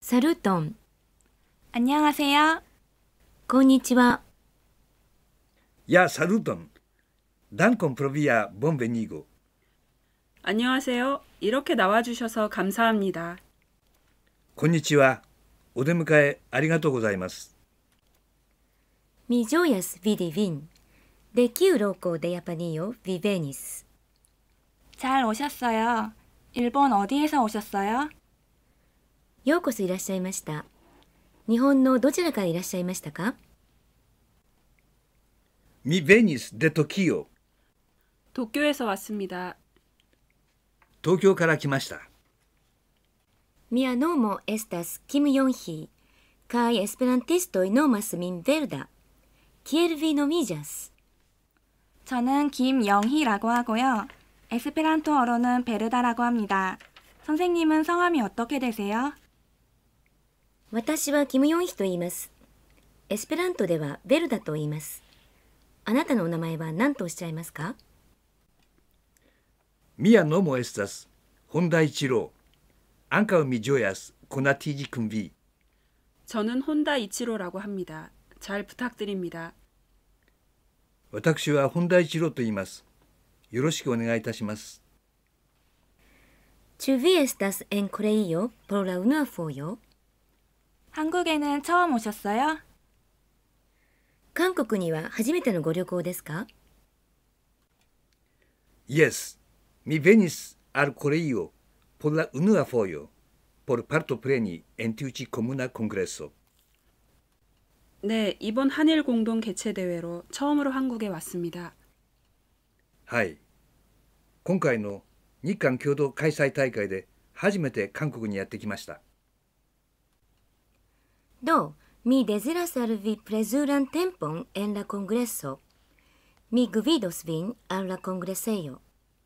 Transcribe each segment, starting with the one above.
사루톤. 안녕하세요. こんにちは。 Ya, saluton. Dankon pro via bonvenigo. 안녕하세요. 이렇게 나와주셔서 감사합니다. こんにちは。お出迎えありがとうございます。 Mi ĝojas vidi vin. De kiu loko de Japanio vi venis? 잘 오셨어요. 일본 어디에서 오셨어요? ようこそいらっしゃいました。日本のどちらからいらっしゃいましたか？ Mi venis de Tokio. 도쿄에서 왔습니다. 東京から来ました。 Mia nomo estas Kim Yong-hee, kaj esperantistoj nomas min Verda. Kiel vi nomiĝas? 저는 김영희라고 하고요. 에스페란토어로는 베르다라고 합니다. 선생님은 성함이 어떻게 되세요? 私はキム・ヨンヒと言います。エスペラントではベルダと言います。あなたのお名前は何とおっしゃいますか？ Mia nomo estas 혼다 이치로. Ankaŭ mi ĝojas konatiĝi kun vi. 저는 혼다 이치로라고 합니다. 잘 부탁드립니다. 私は本田一郎と言います。よろしくお願いいたします。 Ĉu vi estas en Koreio por la unua fojo? 한국에는 처음 오셨어요? 韓国には初めてのご旅行ですか？ Yes, mi venis al Koreio por la unua fojo por partopreni en tiu ĉi komuna kongreso. 네, 이번 한일 공동 개최 대회로 처음으로 한국에 왔습니다. はい。今回の日韓共同開催大会で初めて韓国にやってきました。 Do, mi deziras al vi plezuran tempon en la kongreso. Mi gvidos vin al la kongresejo.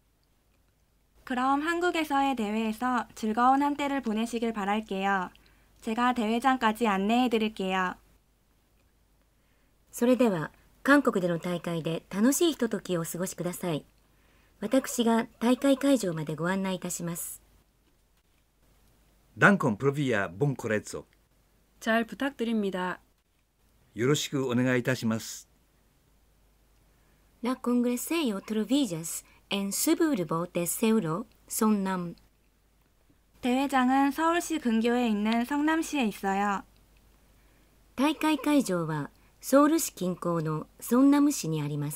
그럼 한국에서의 대회에서 즐거운 한때를 보내시길 바랄게요. 제가 대회장까지 안내해 드릴게요. それでは、韓国での大会で楽しいひとときをお過ごしください。私が大会会場までご案内いたします。 Dankon pro via bonkoreco. 잘 부탁드립니다. よろしくお願いいたします。 La kongresejo troviĝas en suburbo de Seulo, Songnam. 대회장은 서울시 근교에 있는 성남시에 있어요. 大会会場はソウル市近郊のソンナム市にあります。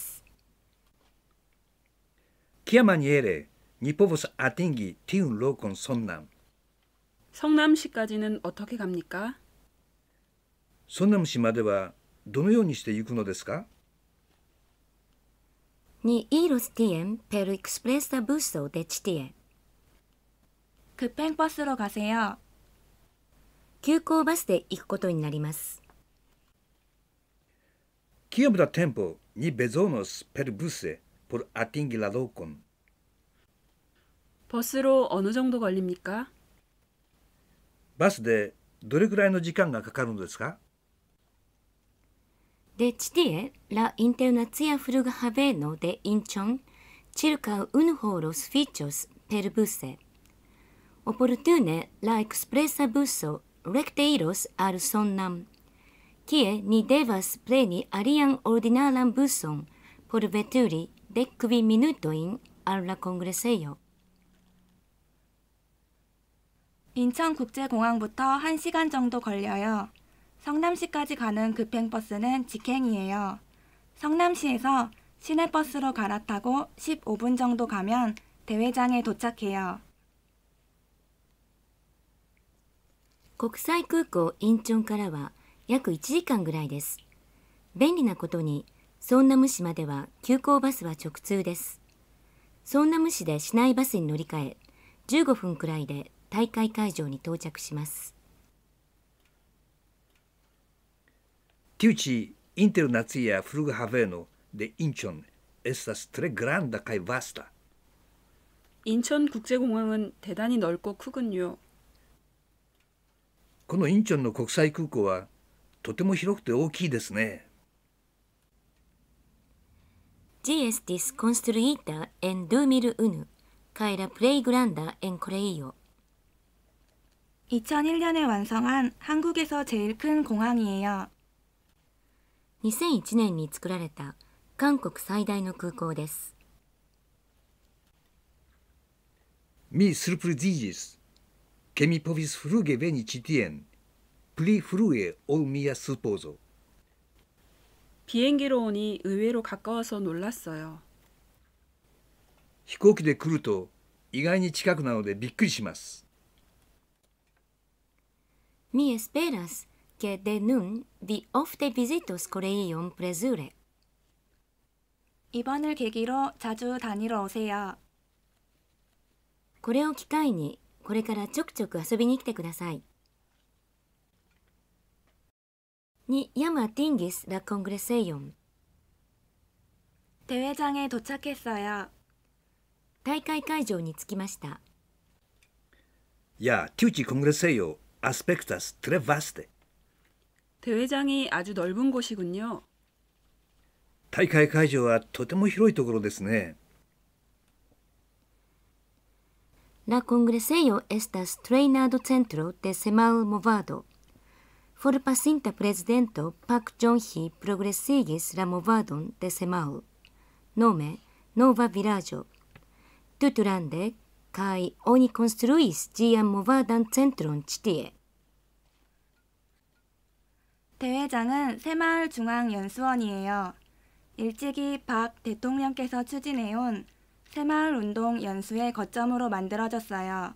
Kiamaniere ni povos atingi tiun lokon Sonnam. 성남시까지는 어떻게 갑니까? ソンナム市まではどのようにして行くのですか？ Ni iros tien per ekspresa buso de ĉi tie. 급행버스로 가세요. 急行バスで行くことになります。 Kiom da tempo ni bezonos per buse por atingi la lokon? 버스로 어느 정도 걸립니까? バスでどれくらいの時間がかかるのですか？ De ĉi tie la internacia flughaveno de Incheon ĉirkaŭ unu horo sufiĉos per buse. Oportune la ekspresa buso rekte iros al Sonnam, kie ni devas preni alian ordinaran buson por veturi 10 minutojn al la kongresejo. 인천국제공항부터 1시간 정도 걸려요. 성남시까지 가는 급행버스는 직행이에요. 성남시에서 시내버스로 갈아타고 15분 정도 가면 대회장에 도착해요. 国際空港インチョンからは約1時間ぐらいです。便利なことに、ソンナム市までは急行バスは直通です。ソンナム市で市内バスに乗り換え、15分くらいで大会会場に到着します。 Tiu ĉi internacia flughaveno de Incheon estas tre granda kaj vasta. 인천국제공항은 대단히 넓고 크군요. このインチョンの国際空港はとても広くて大きいですね。 Ĝi estis konstruita en 2001 kaj la plej granda en Koreio. 2001년에 완성한 한국에서 제일 큰 공항이에요. 2001年に作られた韓国最大の空港です。 Mi surprizigis, che mi povis fluge veni ĉi tien, pli frue ol mia supozo. 비행기로 오니 의외로 가까워서 놀랐어요. 飛行機で来ると意外に近くなのでびっくりします。 Mi esperas que de nun vi ofte visitos Koreion plezure. 이번을 계기로 자주 다니러 오세요. これを機会にこれからちょくちょく遊びに来てください。Ni jam atingis la kongresejon. 대회장에 도착했어요. 大会会場に着きました。 Ja, tiu ĉi kongresejo aspektas tre vaste. 대회장이 아주 넓은 곳이군요. 大会会場はとても広いところですね。 La kongresejo estas trejnado centro de semal movado. Forpasinta prezidento Pak Geun-hye progresigis la movadon de Semal, nome Nova Vilaĝo. Tutlande kaj oni konstruis ĝian movadan centron ĉi tie. 대회장은 새마을중앙연수원이에요. 일찍이 박 대통령께서 추진해온 새마을운동 연수의 거점으로 만들어졌어요.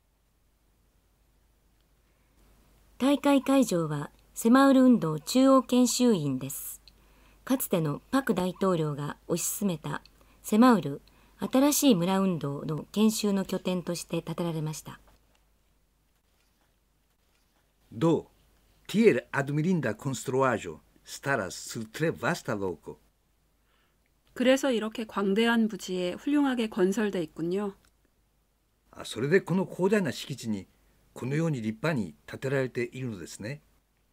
大会会場はセマウル運動中央研修院です。かつてのパク大統領が推し進めたセマウル新しい村運動の研修の拠点として建てられました。 Do, tiel admirinda konstruaĵo staras sur tre vasta loko. 그래서 이렇게 광대한 부지에 훌륭하게 건설돼 있군요. それでこの広大な敷地にこのように立派に建てられているのですね。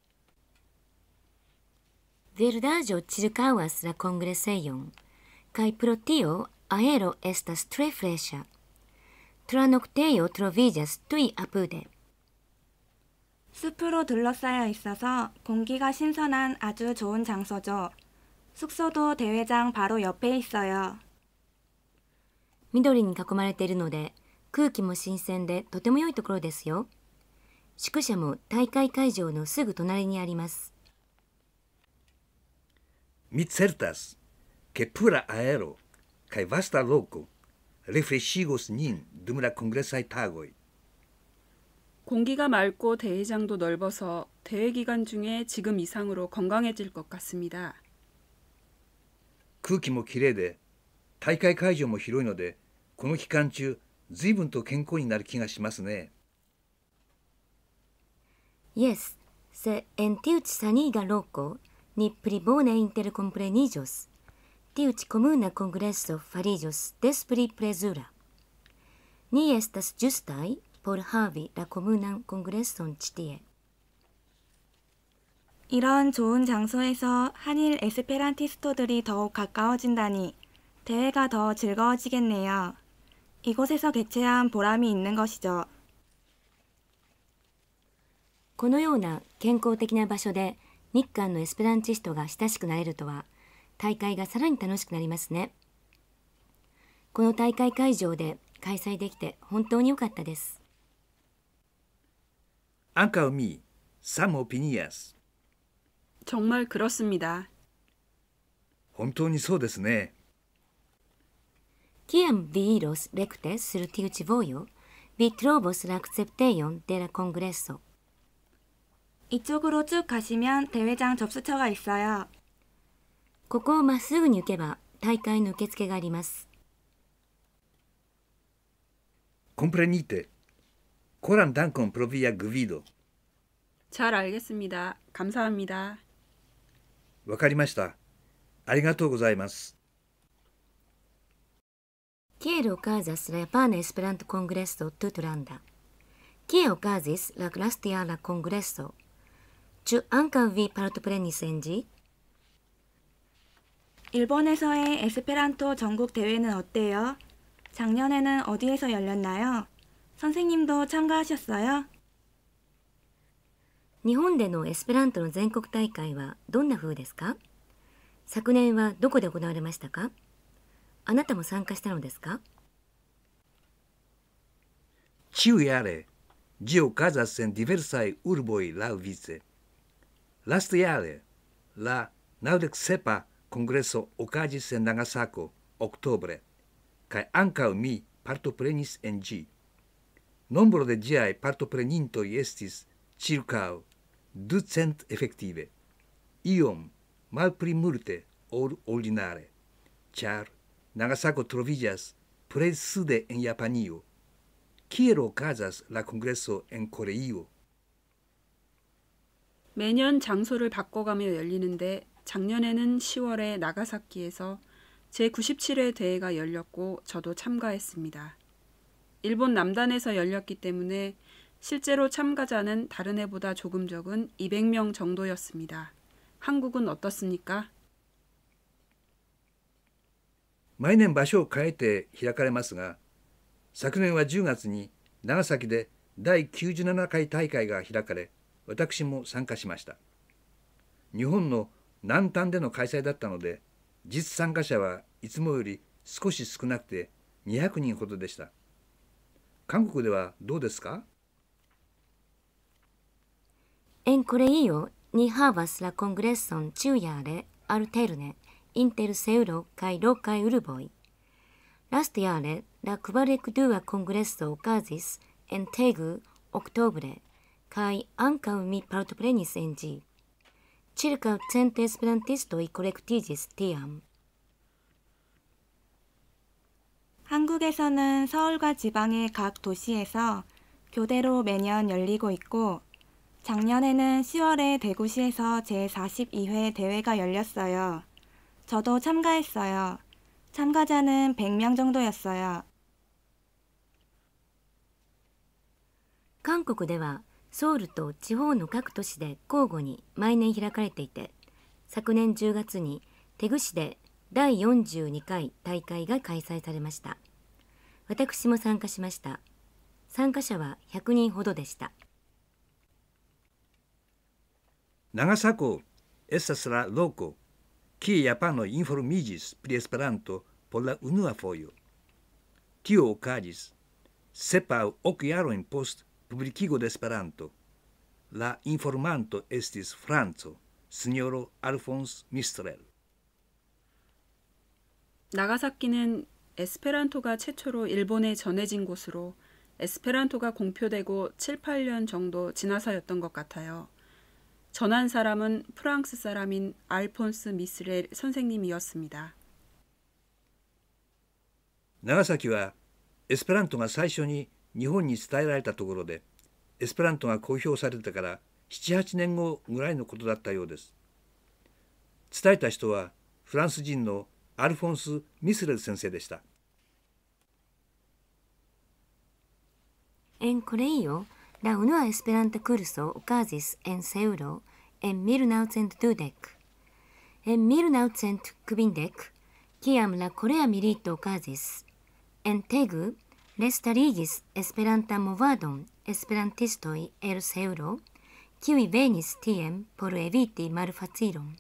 Verdaĵo ĉirkaŭas la kongresejon, kaj pro tio aero estas tre freŝa. Tranoktejo troviĝas tuj apude. 숲으로 둘러싸여 있어서 공기가 신선한 아주 좋은 장소죠. 숙소도 대회장 바로 옆에 있어요. 緑に囲まれているので空気も新鮮でとても良いところですよ。宿舎も大会会場のすぐ隣にあります。 Mi certas, ke pura aero kaj vasta loko refreŝigos nin dum la kongresaj tagoj. 공기가 맑고 대회장도 넓어서 대회 기간 중에 지금 이상으로 건강해질 것 같습니다. 空気もきれいで大会会場も広いのでこの期間中随分と健康になる気がしますね。 Yes, se en tiu ĉi saniga loko ni pli bone interkompreniĝos. Tiu ĉi komuna kongreso fariĝos des pli plezura. Ni estas ĝustaj por havi la komunan kongreson ĉi tie. 이런 좋은 장소에서 한일 에스페란티스토들이 더욱 가까워진다니 대회가 더 즐거워지겠네요. 이곳에서 개최한 보람이 있는 것이죠. このような健康的な場所で日韓のエスペランチストが親しくなれるとは大会がさらに楽しくなりますね。この大会会場で開催できて本当に良かったです。 Ankaŭ mi same opinias. 정말 그렇습니다. 本当にそうですね。 Kiam vi iros rekte sur tiu ĉi vojo, vi trovos la akceptejon de la kongreso. 이쪽으로 쭉 가시면 대회장 접수처가 있어요. ここをまっすぐに行けば大会の受付があります。 Comprenite. Koran dankon pro via gvido. 잘 알겠습니다. 감사합니다. わかりました。ありがとうございます。 Kiel okazas la Japana Esperanto-Kongreso tutlanda? Kie okazis la lastjara kongreso? Ĉu ankaŭ vi partoprenis en ĝi? 일본에서의 에스페란토 전국 대회는 어때요? 작년에는 어디에서 열렸나요? 선생님도 참가하셨어요? 日本でのエスペラントの全国大会はどんな風ですか？昨年はどこで行われましたか？あなたも参加したのですか？ Ĉiujare ĝi okazas en diversaj urboj laŭvice. Lastjare la 97. kongreso okazis en Nagasako oktobre, kaj ankaŭ mi partoprenis en ĝi. Nombro de ĝiaj partoprenintoj estis ĉirkaŭ 200 efektive, iom malpli multe ol ordinare, ĉar Nagasako troviĝas plej sude en Japanio. Kiel okazas la kongreso en Koreio? 매년 장소를 바꿔가며 열리는데 작년에는 10월에 나가사키에서 제97회 대회가 열렸고 저도 참가했습니다. 일본 남단에서 열렸기 때문에 실제로 참가자는 다른 해보다 조금 적은 200명 정도였습니다. 한국은 어떻습니까? 毎年場所を変えて開かれますが、昨年は10月に長崎で第97回大会が開かれ、私も参加しました。日本の南端での開催だったので、実参加者はいつもより少し少なくて200人ほどでした。韓国ではどうですか？ En Koreio ni havas la kongreson ĉiujare alterne inter Seulo kaj lokaj urboj. Lastjare la 42. kongreso okazis en Tegu oktobre kaj ankaŭ mi partoprenis en ĝi. Ĉirkaŭ 100 esperantistoj kolektiĝis tiam. 한국에서는 서울과 지방의 각 도시에서 교대로 매년 열리고 있고 작년에는 10월에 대구시에서 제42회 대회가 열렸어요. 저도 참가했어요. 참가자는 100명 정도였어요. 韓国ではソウルと地方の各都市で交互に毎年開かれていて、昨年10月にテグ市で第42回大会が開催されました。私も参加しました。参加者は100人ほどでした。 Nagasako estas la loko, kie japanoj informiĝis pri Esperanto por la unua fojo. Tio okazis 7 aŭ 8 jarojn post publikigo de Esperanto. La informanto estis franco, sinjoro Alphonse Mistrel. 나가사키는 에스페란토가 최초로 일본에 전해진 곳으로 에스페란토가 공표되고 7, 8년 정도 지나서였던 것 같아요. 전한 사람은 프랑스 사람인 알폰스 미스렐 선생님이었습니다. 長崎はエスペラントが最初に日本に伝えられたところで、エスペラントが公表されてから7、8年後ぐらいのことだったようです。伝えた人はフランス人のアルフォンス・ミスレル先生でした。 En Koreio, la unua Esperanta kurso okazis en Seulo en 1920. En 1920, kiam la Korea milito okazis, en Tegu restarigis Esperantan movadon esperantistoj el Seulo, kiuj venis tien por eviti malfacilon.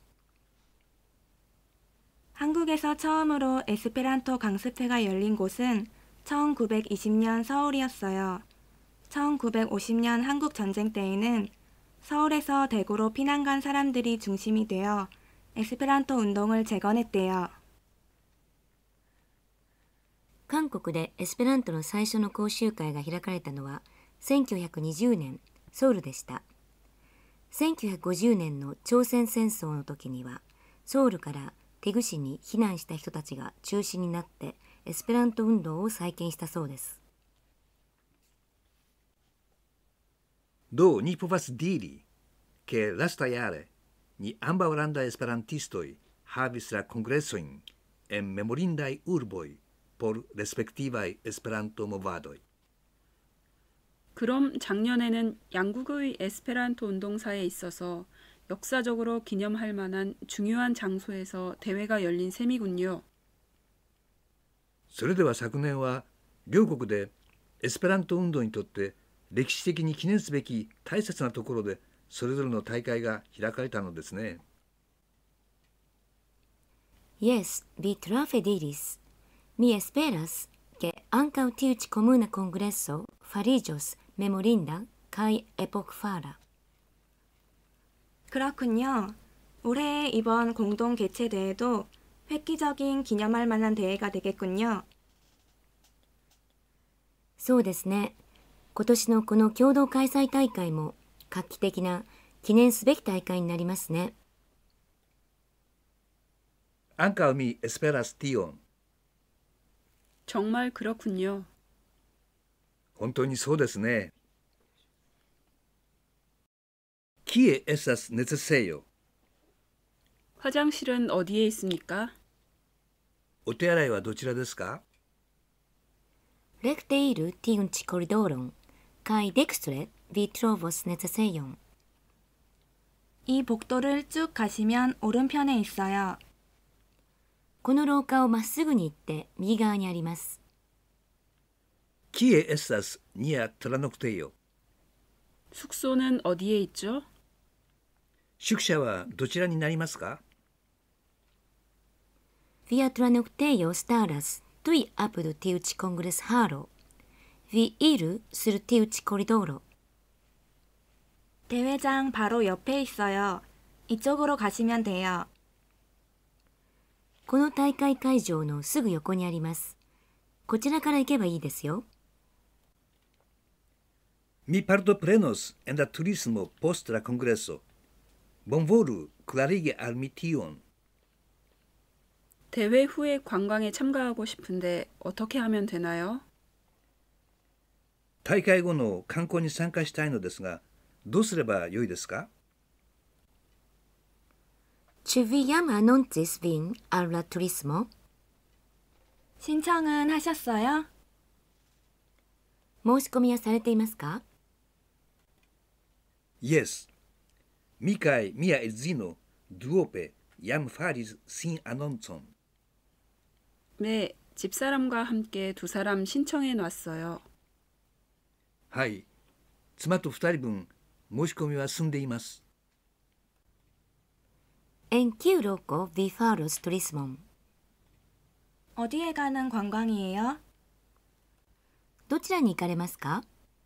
한국에서 처음으로 에스페란토 강습회가 열린 곳은 1920년 서울이었어요. 1950년 한국 전쟁 때에는 서울에서 대구로 피난 간 사람들이 중심이 되어 에스페란토 운동을 재건했대요. 韓国でエスペラントの最初の講習会が開かれたのは1920年ソウルでした。1950年の朝鮮戦争の時にはソウルからテグ市に避難した人たちが中心になってエスペラント運動を再建したそうです。 Do ni povas diri, ke lastjare ni ambaŭ landaj esperantistoj havis la kongresojn en memorindaj urboj por respektivaj Esperanto-movadoj. 그럼 작년에는 양국의 에스페란토 운동사에 있어서 역사적으로 기념할 만한 중요한 장소에서 대회가 열린 셈이군요. それでは昨年は両国でエスペラント運動にとって歴史的に記念すべき大切なところでそれぞれの大会が開かれたのですね。 Yes, vi trafediris. Mi esperas que ankaŭ tiu ĉi komuna kongreso fariĝos memorinda kaj epokfara. 그렇군요. 올해 이번 공동 개최 대회도 획기적인 기념할 만한 대회가 되겠군요. そうですね。今年のこの共同開催大会も画期的な記念すべき大会になりますね。 Ankaŭ mi esperas tion. 정말 그렇군요. 本当にそうですね。Kie estas necesejo? 화장실은 어디에 있습니까? お手洗いはどちらですか？ Rekte iru tiun ĉi koridoron kaj dekstre vi trovos necesejon. 이 복도를 쭉 가시면 오른편에 있어요. この廊下をまっすぐに行って右側にあります。 Kie estas nia tranoktejo? 숙소는 어디에 있죠? 宿舎はどちらになりますか？ Via tranoktejo staras tuj apud tiu ĉi kongreshalo. Vi iru sur tiu ĉi koridoro. 대회장 바로 옆에 있어요. 이쪽으로 가시면 돼요. この大会会場のすぐ横にあります。こちらから行けばいいですよ。 Mi partoprenos en la turismo post la kongreso. Bonvolu klarigi al mi tion. 대회 후에 관광에 참가하고 싶은데 어떻게 하면 되나요? 大会後の観光に参加したいのですが、どうすればよいですか？ Ĉu vi jam anoncis vin al la turismo? 신청은 하셨어요? 申し込みはされていますか？ Yes. Mi kaj mia edzino duope jam faris sin anoncon. 네, 집사람과 함께 두 사람 신청해 놨어요. はい。妻と2人分申し込みは済んでいます。 En kiu loko vi faros turismon? 어디에 가는 관광이에요? どちらに行かれますか？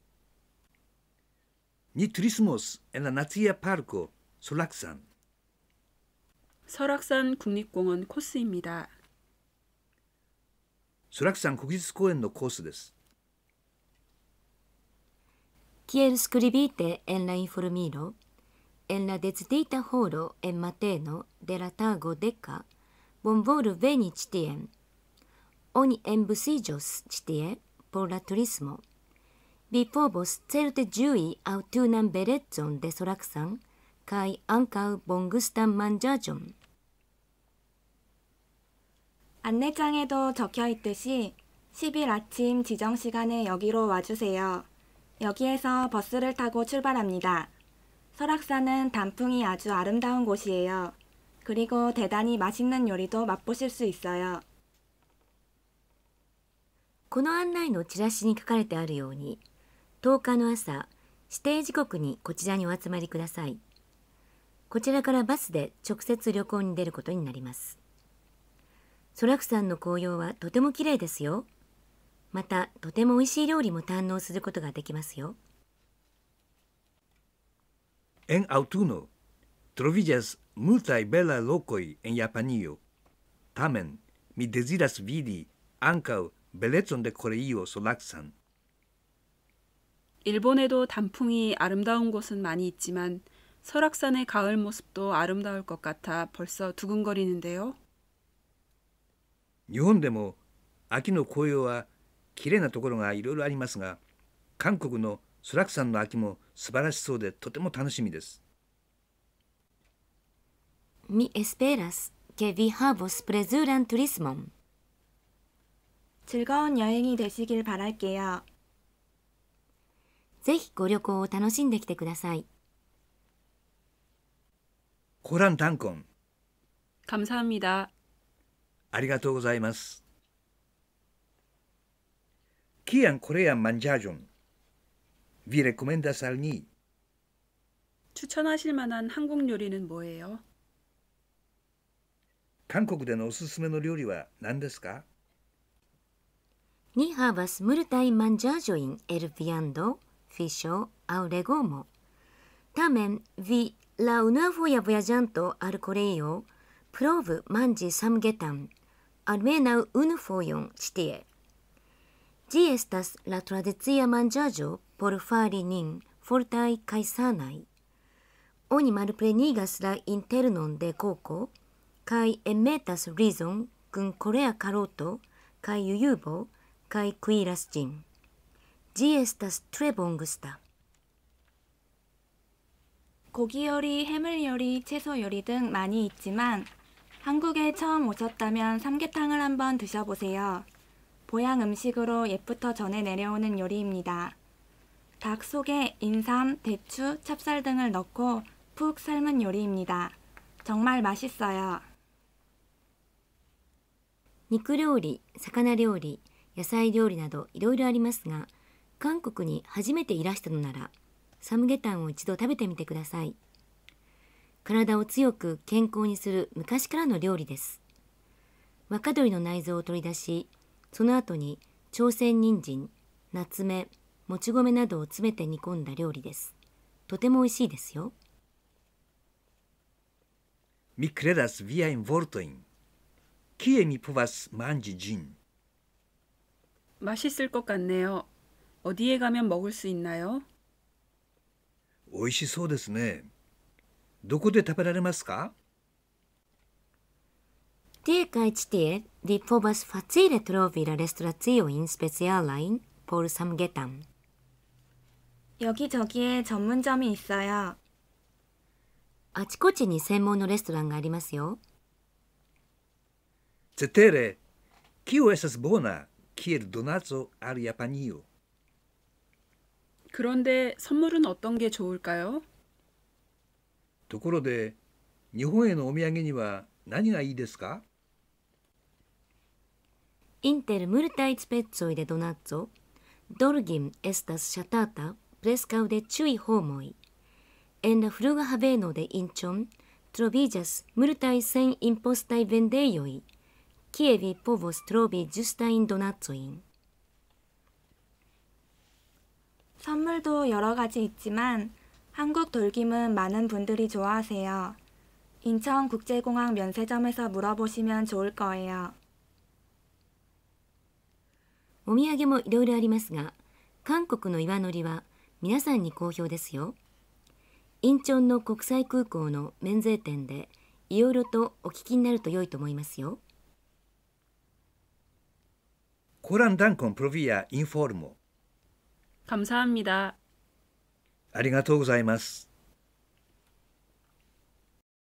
Ni turismos en la Nacia Parko Solaksan. 설악산 국립공원 코스입니다. ソラクサン国立公園のコースです。 Kiel skribite en la informilo, en la decidita horo en mateno de la tago deka, bonvolu veni ĉi tien. Oni enbusiĝos ĉi tie por la turismo. Vi povos certe ĝui aŭtunan belecon de Soraksan kaj ankaŭ bongustan manĝaĵon. 안내장에도 적혀 있듯이 10일 아침 지정 시간에 여기로 와주세요. 여기에서 버스를 타고 출발합니다. 설악산은 단풍이 아주 아름다운 곳이에요. 그리고 대단히 맛있는 요리도 맛보실 수 있어요. この案内のチラシに書かれてあるように、10日の朝、指定時刻にこちらにお集まりください。こちらからバスで直接旅行に出ることになります。ソラク山の紅葉はとても綺麗ですよ。また、とても美味しい料理も堪能することができますよ。 En aŭtuno troviĝas multaj belaj lokoj en Japanio. Tamen, mi deziras vidi ankaŭ belecon de Koreio Solaksan. 일본에도 단풍이 아름다운 곳은 많이 있지만 설악산의 가을 모습도 아름다울 것 같아 벌써 두근거리는데요. 日本でも秋の紅葉はきれいなところがいろいろありますが、韓国のソラク山の秋も素晴らしそうでとても楽しみです。 Mi esperas que vi havos plezuran turismon. 즐거운 여행이 되시길 바랄게요. ぜひご旅行を楽しんできてください。 コランタンコン。 감사합니다. ありがとうございます。Kian korean manĝaĵon vi rekomendas al ni? 추천하실 만한 한국 요리는 뭐예요? 韓国でのおすすめの料理は何ですか？ Ni havas multaj manĝaĵojn el viando, fiŝo aŭ legomo. Tamen vi, la unuafoja vojaĝanto al Koreo, provu manĝi samgetan, almenaŭ unu fojon ĉi tie. Ĝi estas la tradicia manĝaĵo por fari nin fortaj kaj sanaj. Oni malplenigas la internon de koko kaj enmetas rizon kun korea karoto kaj jujubo kaj kuiras ĝin. Ĝi estas tre bongusta. 고기 요리, 해물 요리, 채소 요리 등 많이 있지만 한국에 처음 오셨다면 삼계탕을 한번 드셔보세요. 보양 음식으로 옛부터 전해 내려오는 요리입니다. 닭 속에 인삼, 대추, 찹쌀 등을 넣고 푹 삶은 요리입니다. 정말 맛있어요. 肉料理、魚料理、野菜料理などいろいろありますが、韓国に初めていらしたのなら、サムゲタンを一度食べてみてください。体を強く健康にする昔からの料理です。若鶏の内臓を取り出し、その後に朝鮮人参、ナツメ、もち米などを詰めて煮込んだ料理です。とても美味しいですよ。 Mi kredas viajn vortojn. Kie mi povas manĝi ĝin? 맛있을 것 같네요. 어디에 가면 먹을 수 있나요? おいしそうですね。どこで食べられますか？ Tie kaj ĉi tie vi povas facile trovi la restoraciojn specialajn por samgetan. 여기저기에 전문점이 있어요. あちこちに専門のレストランがありますよ。 Cetere, kio estas bona kiel donaco al Japanio? 그런데 선물은 어떤 게 좋을까요? ところで、日本へのお土産には何がいいですか？ Inter multaj specoj de donaco, Dorgim estas ŝatata preskaŭ de ĉiuj homoj. En la flughaveno de Incheon troviĝas multaj sen-impostaj vendejoj, kie vi povos trovi ĝustajn donacojn. 선물도 여러 가지 있지만 한국 돌김은 많은 분들이 좋아하세요. 인천국제공항 면세점에서 물어보시면 좋을 거예요. お土産もいろいろありますが、韓国の岩のりは皆さんに好評ですよ。インチョンの国際空港の免税店でいろいろとお聞きになると良いと思いますよ。 Koran dankon pro via informo. 감사합니다. ありがとうございます。